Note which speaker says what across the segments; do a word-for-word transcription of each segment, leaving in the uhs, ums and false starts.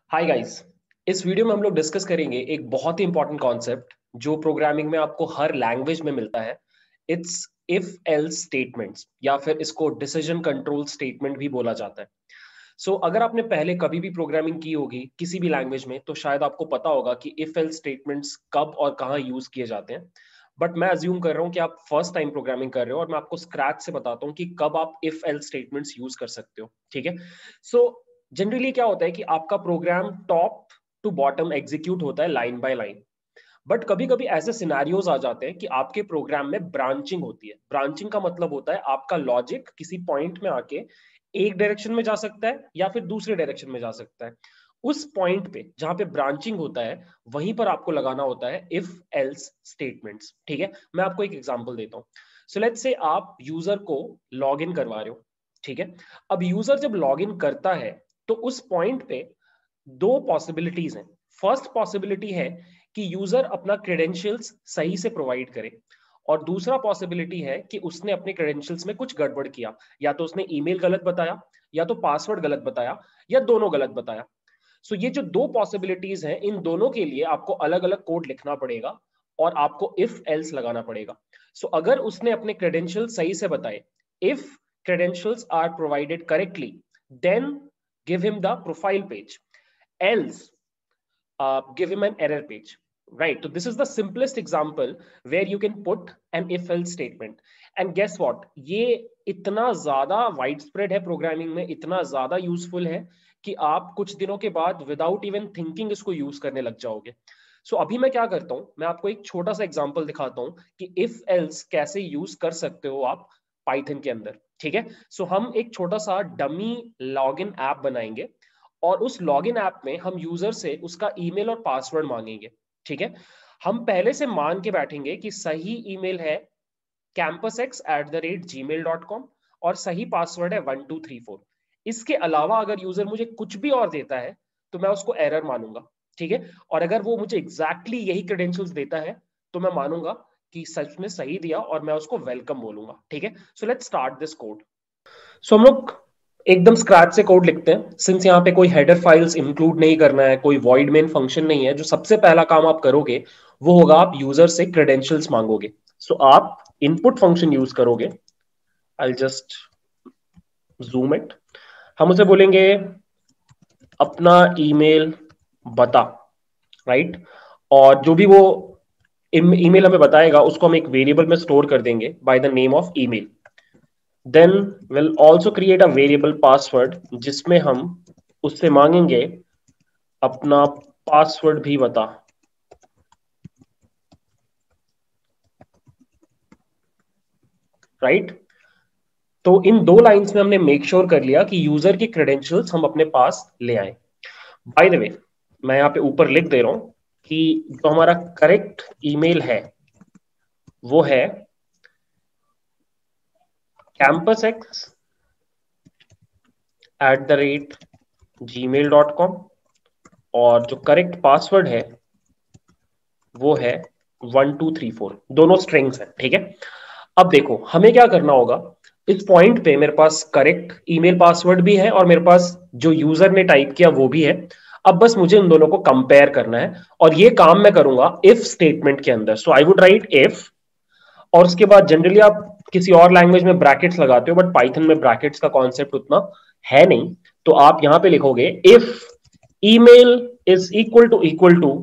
Speaker 1: Hi guys. इस video में हम लोग डिस्कस करेंगे एक बहुत ही इंपॉर्टेंट कॉन्सेप्ट जो प्रोग्रामिंग में आपको हर लैंग्वेज में मिलता है। इट्स इफ एल्स स्टेटमेंट्स या फिर इसको डिसीजन कंट्रोल स्टेटमेंट भी बोला जाता है। सो so, अगर आपने पहले कभी भी प्रोग्रामिंग की होगी किसी भी लैंग्वेज में तो शायद आपको पता होगा कि इफ एल्स स्टेटमेंट्स कब और कहाँ यूज किए जाते हैं। बट मैं अज्यूम कर रहा हूँ कि आप फर्स्ट टाइम प्रोग्रामिंग कर रहे हो और मैं आपको स्क्रैच से बताता हूँ कि कब आप इफ एल्स स्टेटमेंट्स यूज कर सकते हो। ठीक है। सो जनरली क्या होता है कि आपका program top to bottom execute होता है लाइन बाय लाइन। बट कभी कभी ऐसे सिनेरियोज आ जाते हैं कि आपके प्रोग्राम में ब्रांचिंग होती है। ब्रांचिंग का मतलब होता है आपका लॉजिक किसी पॉइंट में आके एक डायरेक्शन में जा सकता है या फिर दूसरे डायरेक्शन में जा सकता है। उस पॉइंट पे जहां पे ब्रांचिंग होता है वहीं पर आपको लगाना होता है इफ एल्स स्टेटमेंट्स। ठीक है, मैं आपको एक एग्जांपल देता हूं। सो लेट्स से आप यूजर को लॉग इन करवा रहे हो। ठीक है, अब यूजर जब लॉग इन करता है तो उस पॉइंट पे दो पॉसिबिलिटीज हैं। फर्स्ट पॉसिबिलिटी है कि यूजर अपना क्रेडेंशियल्स सही से प्रोवाइड करे और दूसरा पॉसिबिलिटी है कि उसने अपने क्रेडेंशियल्स में कुछ गड़बड़ किया, या तो उसने ईमेल गलत बताया या तो पासवर्ड गलत बताया या दोनों गलत बताया। सो so, ये जो दो पॉसिबिलिटीज हैं इन दोनों के लिए आपको अलग अलग कोड लिखना पड़ेगा और आपको इफ एल्स लगाना पड़ेगा। सो so, अगर उसने अपने क्रेडेंशियल सही से बताए, if credentials are provided correctly, then give him the profile page, else uh, give him an error page, right? So this is the simplest example where you can put an if else statement. And guess what, ये इतना ज्यादा widespread है programming में, इतना ज्यादा useful है कि आप कुछ दिनों के बाद विदाउट इवन थिंकिंग इसको यूज करने लग जाओगे। सो so, अभी मैं क्या करता हूं, मैं आपको एक छोटा सा एग्जांपल दिखाता हूं कि इफ एल्स कैसे यूज कर सकते हो आप पाइथन के अंदर। ठीक है, सो so, हम एक छोटा सा डमी लॉगिन ऐप बनाएंगे और उस लॉगिन ऐप में हम यूजर से उसका ईमेल और पासवर्ड मांगेंगे। ठीक है, हम पहले से मान के बैठेंगे कि सही ईमेल है CampusX at the rate Gmail dot com और सही पासवर्ड है वन टू थ्री फोर। इसके अलावा अगर यूजर मुझे कुछ भी और देता है तो मैं उसको एरर मानूंगा। ठीक है, और अगर वो मुझे एग्जैक्टली exactly यही क्रेडेंशियल्स देता है तो मैं मानूंगा कि सच में सही दिया और मैं उसको वेलकम बोलूंगा। ठीक है, so let's start this code. So हम लोग एकदम स्क्रैच से कोड लिखते हैं। सिंस यहाँ पे कोई हेडर फाइल्स इंक्लूड नहीं करना है, कोई वॉइड मेन फंक्शन नहीं है, जो सबसे पहला काम आप करोगे वो होगा आप यूजर से क्रेडेंशियल्स मांगोगे। सो so, आप इनपुट फंक्शन यूज करोगे। I just zoom it. हम उसे बोलेंगे अपना ईमेल बता, राइट। और जो भी वो ईमेल हमें बताएगा उसको हम एक वेरिएबल में स्टोर कर देंगे by the name of email. Then will also create a variable password जिसमें हम उससे मांगेंगे अपना पासवर्ड भी बता। Right right? तो इन दो लाइंस में हमने मेक श्योर कर लिया कि यूजर की क्रेडेंशियल्स हम अपने पास ले आए। बाय द वे, मैं यहां पे ऊपर लिख दे रहा हूं कि जो हमारा करेक्ट ईमेल है वो है CampusX at the rate Gmail dot com और जो करेक्ट पासवर्ड है वो है वन टू थ्री फोर। दोनों स्ट्रिंग्स हैं। ठीक है, अब देखो हमें क्या करना होगा। इस पॉइंट पे मेरे पास करेक्ट ईमेल पासवर्ड भी है और मेरे पास जो यूजर ने टाइप किया वो भी है। अब बस मुझे उन दोनों को कंपेयर करना है और ये काम मैं करूंगा इफ स्टेटमेंट के अंदर। So I would write if, और उसके बाद जनरली आप किसी और लैंग्वेज में ब्रैकेट्स लगाते हो बट पाइथन में ब्रैकेट्स का कॉन्सेप्ट उतना है नहीं, तो आप यहां पे लिखोगे if email is equal to equal to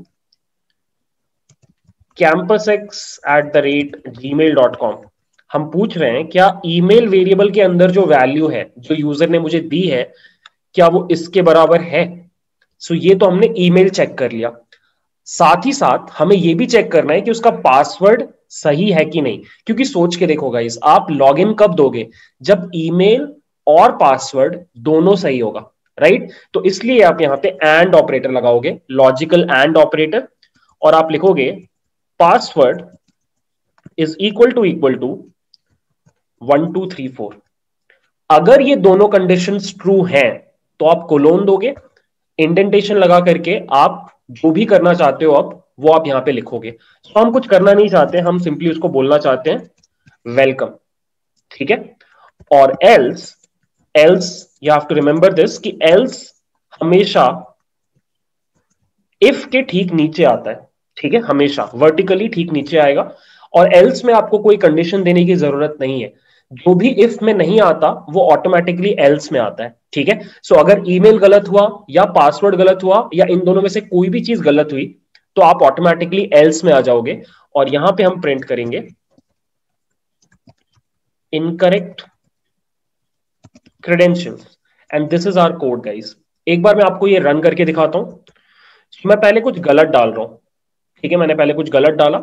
Speaker 1: CampusX at the rate Gmail dot com. हम पूछ रहे हैं क्या ईमेल वेरिएबल के अंदर जो वैल्यू है जो यूजर ने मुझे दी है क्या वो इसके बराबर है। सो ये तो हमने ईमेल चेक कर लिया। साथ ही साथ हमें ये भी चेक करना है कि उसका पासवर्ड सही है कि नहीं, क्योंकि सोच के देखो गाइस, आप लॉगिन कब दोगे जब ईमेल और पासवर्ड दोनों सही होगा, राइट। तो इसलिए आप यहां पे एंड ऑपरेटर लगाओगे, लॉजिकल एंड ऑपरेटर, और आप लिखोगे password is equal to equal to one two three four. अगर ये दोनों कंडीशंस ट्रू हैं तो आप कोलोन दोगे, इंडेंटेशन लगा करके आप जो भी करना चाहते हो अब वो आप यहां पे लिखोगे। तो हम कुछ करना नहीं चाहते, हम सिंपली उसको बोलना चाहते हैं वेलकम। ठीक है, और else, else you have to remember this कि एल्स हमेशा इफ के ठीक नीचे आता है, ठीक है, हमेशा वर्टिकली ठीक नीचे आएगा, और एल्स में आपको कोई कंडीशन देने की जरूरत नहीं है। जो भी इफ में नहीं आता वो ऑटोमेटिकली एल्स में आता है, ठीक है। सो अगर ईमेल गलत हुआ या पासवर्ड गलत हुआ या इन दोनों में से कोई भी चीज गलत हुई तो आप ऑटोमेटिकली एल्स में आ जाओगे, और यहां पे हम प्रिंट करेंगे incorrect credentials, and this is our code guys. एक बार मैं आपको ये रन करके दिखाता हूं। मैं पहले कुछ गलत डाल रहा हूं, ठीक है, मैंने पहले कुछ गलत डाला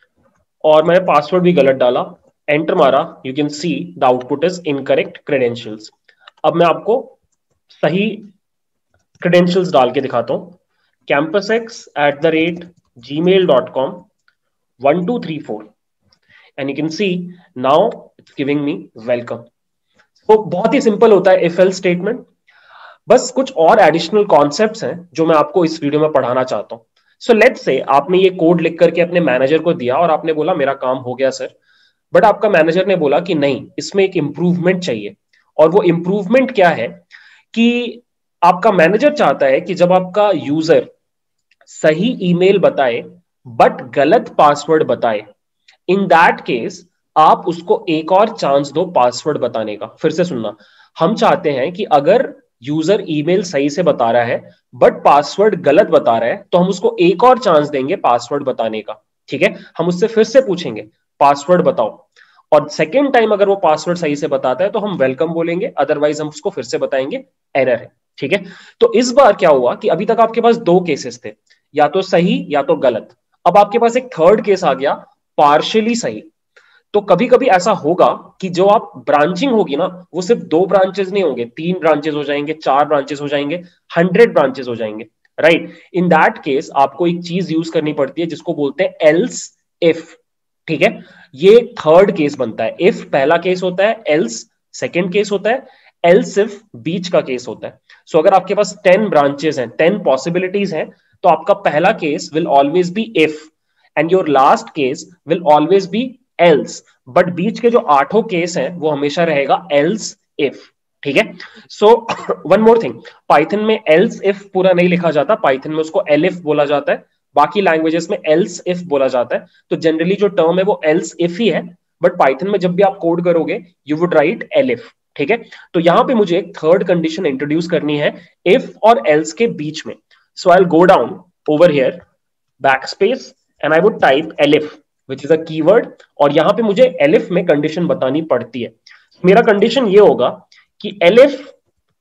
Speaker 1: और मैंने पासवर्ड भी गलत डाला, एंटर मारा, you can see the output is incorrect credentials. अब मैं आपको सही क्रेडेंशियल्स डाल के दिखाता हूं। CampusX at the rate Gmail dot com one two three four, and you can see now it's giving me welcome. तो बहुत ही सिंपल होता है इफ एल्स स्टेटमेंट। बस कुछ और एडिशनल कॉन्सेप्ट्स हैं जो मैं आपको इस वीडियो में पढ़ाना चाहता हूं। सो लेट्स से आपने ये कोड लिख करके अपने मैनेजर को दिया और आपने बोला मेरा काम हो गया सर, बट आपका मैनेजर ने बोला कि नहीं, इसमें एक इंप्रूवमेंट चाहिए। और वो इंप्रूवमेंट क्या है कि आपका मैनेजर चाहता है कि जब आपका यूजर सही ईमेल बताए बट गलत पासवर्ड बताए, इन दैट केस आप उसको एक और चांस दो पासवर्ड बताने का। फिर से सुनना, हम चाहते हैं कि अगर यूजर ईमेल सही से बता रहा है बट पासवर्ड गलत बता रहा है तो हम उसको एक और चांस देंगे पासवर्ड बताने का, ठीक है। हम उससे फिर से पूछेंगे पासवर्ड बताओ, और सेकेंड टाइम अगर वो पासवर्ड सही से बताता है तो हम वेलकम बोलेंगे, अदरवाइज हम उसको फिर से बताएंगे एरर है, ठीक है। तो इस बार क्या हुआ कि अभी तक आपके पास दो केसेस थे, या तो सही या तो गलत। अब आपके पास एक थर्ड केस आ गया, पार्शियली सही। तो कभी कभी ऐसा होगा कि जो आप ब्रांचिंग होगी ना, वो सिर्फ दो ब्रांचेस नहीं होंगे, तीन ब्रांचेस हो जाएंगे, चार ब्रांचेस हो जाएंगे, हंड्रेड ब्रांचेस हो जाएंगे, राइट। इन दैट केस आपको एक चीज यूज करनी पड़ती है जिसको बोलते हैं एल्स इफ, ठीक है। ये थर्ड केस बनता है। इफ पहला केस होता है, एल्स सेकेंड केस होता है, एल्स इफ बीच का केस होता है। सो so, अगर आपके पास टेन ब्रांचेस हैं, टेन पॉसिबिलिटीज हैं, तो आपका पहला case will always be if and your last case will always be else, but बीच के जो आठों केस हैं वो हमेशा रहेगा एल्स इफ, ठीक है। So one more thing, Python में एल्स इफ पूरा नहीं लिखा जाता, पाइथन में उसको एलिफ बोला जाता है, बाकी लैंग्वेजेस में एल्स इफ बोला जाता है। तो जनरली जो टर्म है वो एल्स इफ ही है, बट पाइथन में जब भी आप कोड करोगे यू वुड राइट एलिफ, ठीक है। तो यहां पे मुझे एक थर्ड कंडीशन इंट्रोड्यूस करनी है इफ और एल्स के बीच में। So I will go down over here, backspace, and I would type elif which is a keyword, और यहां पे मुझे एलिफ में कंडीशन बतानी पड़ती है। मेरा कंडीशन ये होगा कि एलिफ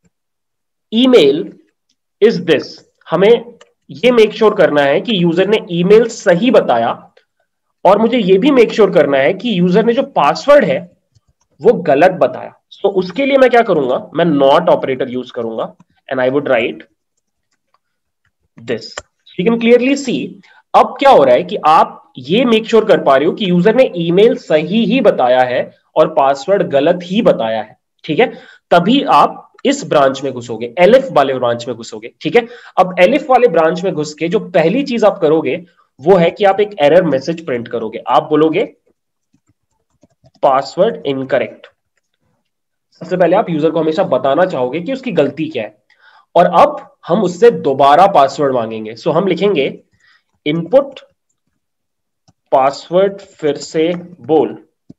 Speaker 1: ईमेल इज दिस। हमें ये मेक श्योर करना है कि यूजर ने ईमेल सही बताया, और मुझे ये भी मेक श्योर करना है कि यूजर ने जो पासवर्ड है वो गलत बताया। तो so, उसके लिए मैं क्या करूंगा, मैं नॉट ऑपरेटर यूज करूंगा, and I would write this. You can clearly see अब क्या हो रहा है कि आप ये मेक श्योर कर पा रहे हो कि यूजर ने ईमेल सही ही बताया है और पासवर्ड गलत ही बताया है, ठीक है। तभी आप इस ब्रांच में घुसोगे, एलिफ वाले ब्रांच में घुसोगे, ठीक है। अब एलिफ वाले ब्रांच में घुस के जो पहली चीज आप करोगे वो है कि आप एक एरर मैसेज प्रिंट करोगे। आप बोलोगे पासवर्ड इनकरेक्ट। सबसे पहले आप यूजर को हमेशा बताना चाहोगे कि उसकी गलती क्या है, और अब हम उससे दोबारा पासवर्ड मांगेंगे। सो हम लिखेंगे इनपुट पासवर्ड फिर से बोल,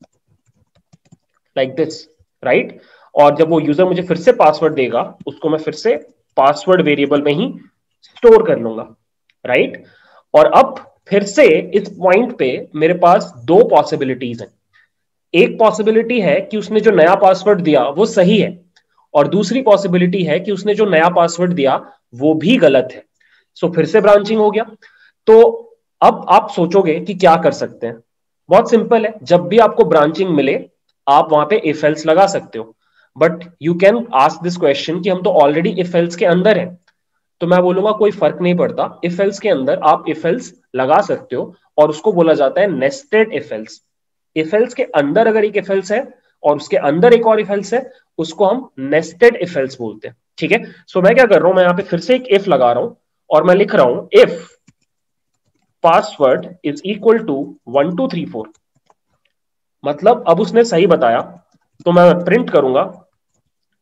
Speaker 1: लाइक दिस, राइट। और जब वो यूजर मुझे फिर से पासवर्ड देगा उसको मैं फिर से पासवर्ड वेरिएबल में ही स्टोर कर लूंगा, राइट। और अब फिर से इस पॉइंट पे मेरे पास दो पॉसिबिलिटीज हैं। एक पॉसिबिलिटी है कि उसने जो नया पासवर्ड दिया वो सही है, और दूसरी पॉसिबिलिटी है कि उसने जो नया पासवर्ड दिया वो भी गलत है। सो फिर से ब्रांचिंग हो गया। तो अब आप सोचोगे कि क्या कर सकते हैं। बहुत सिंपल है, जब भी आपको ब्रांचिंग मिले आप वहां पे इफ एल्स लगा सकते हो, but you can ask this question कि हम तो ऑलरेडी इफ एल्स के अंदर हैं। तो मैं बोलूंगा कोई फर्क नहीं पड़ता, इफ एल्स के अंदर आप इफ एल्स लगा सकते हो, और उसको बोला जाता है nested if else. If else के अंदर अगर एक इफ एल्स है और उसके अंदर एक और इफ एल्स है, उसको हम नेस्टेड इफ एल्स बोलते हैं, ठीक है। सो मैं क्या कर रहा हूं, मैं यहां पे फिर से एक इफ लगा रहा हूं और मैं लिख रहा हूं if password is equal to one two three four. मतलब अब उसने सही बताया तो मैं प्रिंट करूंगा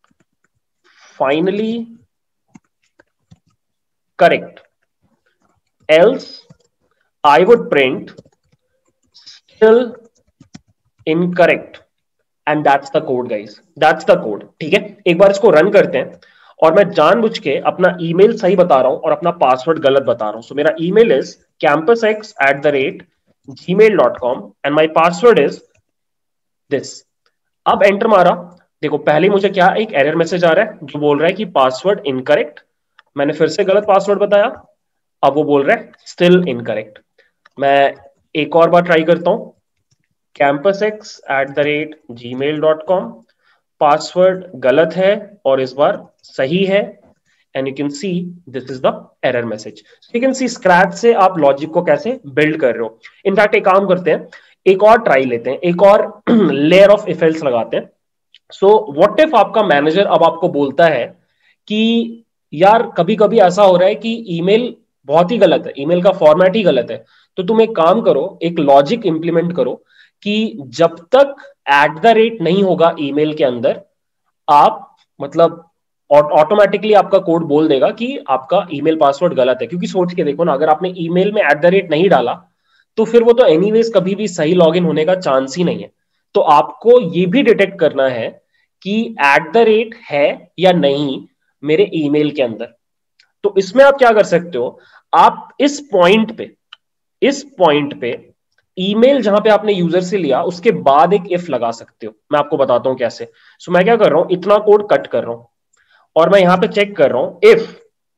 Speaker 1: finally correct. else I would print still incorrect and that's the code guys, that's the code. ठीक है, एक बार इसको रन करते हैं और मैं जानबूझ के अपना ईमेल सही बता रहा हूं और अपना पासवर्ड गलत बता रहा हूं। सो so, मेरा email is campusx at the rate Gmail dot com and my password is this. अब एंटर मारा, देखो पहले मुझे क्या एक एरर मैसेज आ रहा है जो बोल रहा है कि पासवर्ड इनकरेक्ट। मैंने फिर से गलत पासवर्ड बताया, अब वो बोल रहा है स्टिल इनकरेक्ट। मैं एक और बार ट्राई करता हूं, campusx at the rate Gmail dot com, password गलत है और इस बार सही है and you can see this is the error message. You can see scratch से आप लॉजिक को कैसे बिल्ड कर रहे हो। इनफैक्ट एक काम करते हैं, एक और ट्राई लेते हैं, एक और लेयर ऑफ इफ एल्स लगाते हैं। सो व्हाट इफ आपका मैनेजर अब आपको बोलता है कि यार कभी कभी ऐसा हो रहा है कि ईमेल बहुत ही गलत है, ईमेल का फॉर्मेट ही गलत है, तो तुम एक काम करो, एक लॉजिक इंप्लीमेंट करो कि जब तक एट द रेट नहीं होगा ईमेल के अंदर, आप मतलब ऑटोमेटिकली आपका कोड बोल देगा कि आपका ईमेल पासवर्ड गलत है। क्योंकि सोच के देखो ना, अगर आपने ईमेल में एट द रेट नहीं डाला तो फिर वो तो एनीवेज कभी भी सही लॉगिन होने का चांस ही नहीं है। तो आपको ये भी डिटेक्ट करना है कि एट द रेट है या नहीं मेरे ईमेल के अंदर। तो इसमें आप क्या कर सकते हो, आप इस पॉइंट पे इस पॉइंट पे ईमेल जहां पे आपने यूजर से लिया उसके बाद एक इफ लगा सकते हो। मैं आपको बताता हूं कैसे। सो मैं क्या कर रहा हूं, इतना कोड कट कर रहा हूं और मैं यहां पे चेक कर रहा हूं if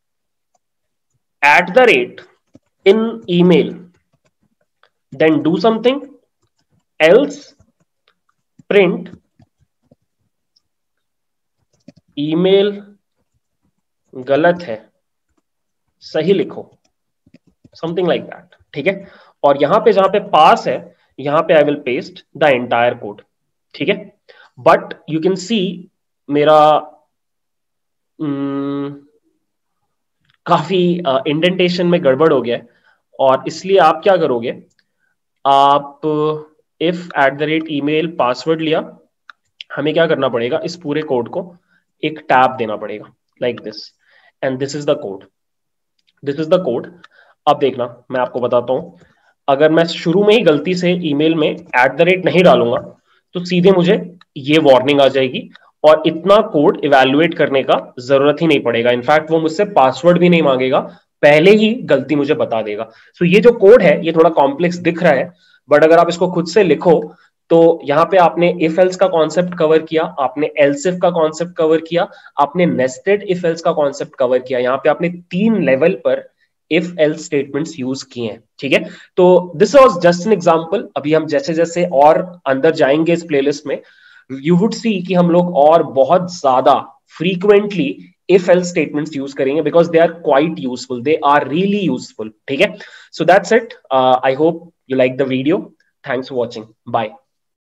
Speaker 1: at the rate in email then do something else print email गलत है सही लिखो, समथिंग लाइक दैट। ठीक है, और यहां पे जहां पे पास है यहां पे I will paste the entire code. ठीक है, बट यू कैन सी मेरा न, काफी इंडेंटेशन uh, में गड़बड़ हो गया है और इसलिए आप क्या करोगे, आप if at the rate email password लिया, हमें क्या करना पड़ेगा, इस पूरे कोड को एक टैब देना पड़ेगा like this and this is the code, this is the code. अब देखना मैं आपको बताता हूं, अगर मैं शुरू में ही गलती से ईमेल में एट द रेट नहीं डालूंगा तो सीधे मुझे ये वार्निंग आ जाएगी और इतना कोड इवैल्यूएट करने का जरूरत ही नहीं पड़ेगा। इनफैक्ट वो मुझसे पासवर्ड भी नहीं मांगेगा, पहले ही गलती मुझे बता देगा। सो so ये जो कोड है ये थोड़ा कॉम्प्लेक्स दिख रहा है, बट अगर आप इसको खुद से लिखो तो यहाँ पे आपने इफ एल्स का कॉन्सेप्ट कवर किया, आपने एल्स इफ का कॉन्सेप्ट कवर किया, आपने नेस्टेड इफ एल्स का कॉन्सेप्ट कवर किया। यहाँ पे आपने तीन लेवल पर इफ एल्स स्टेटमेंट्स यूज किए हैं। ठीक है, तो this was just an example. अभी हम जैसे जैसे और अंदर जाएंगे इस प्लेलिस्ट में, यू वुड सी कि हम लोग और बहुत ज्यादा frequently if else statements use करेंगे because they are quite useful, they are really useful. ठीक है, so that's it. I hope you like the video. Thanks for watching, bye.